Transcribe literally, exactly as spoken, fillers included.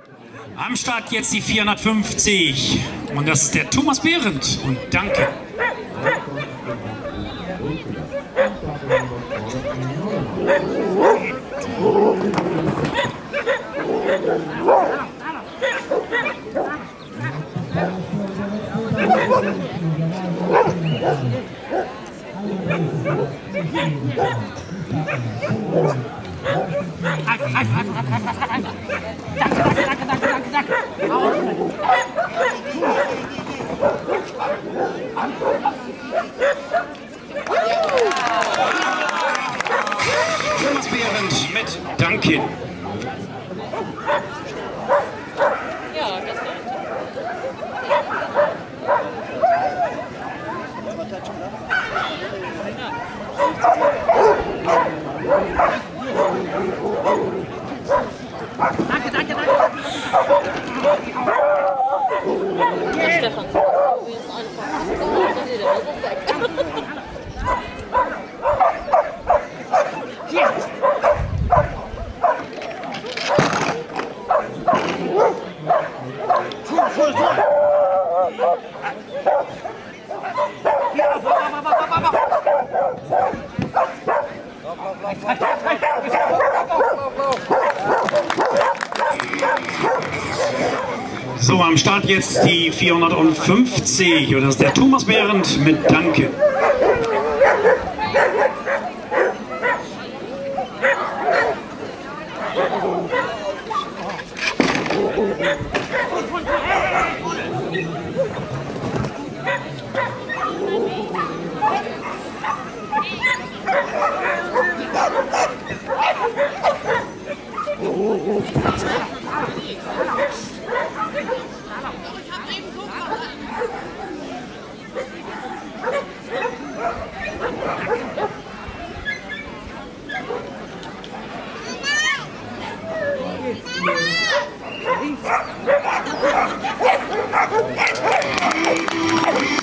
Am Start jetzt die vierhundertfünfzig und das ist der Thomas Behrendt und danke. Danke, danke, danke, danke, danke. Thomas Behrendt mit Danke. Ja, das wird. Danke, danke, danke. Ja, Stefan, wie ist einfach? So, der ist weg. Hier. Voll, voll, voll. Hier, auf, auf, auf, auf, auf, auf. So, am Start jetzt die vierhundertfünfzig und das ist der Thomas Behrendt mit Danke. Thank you.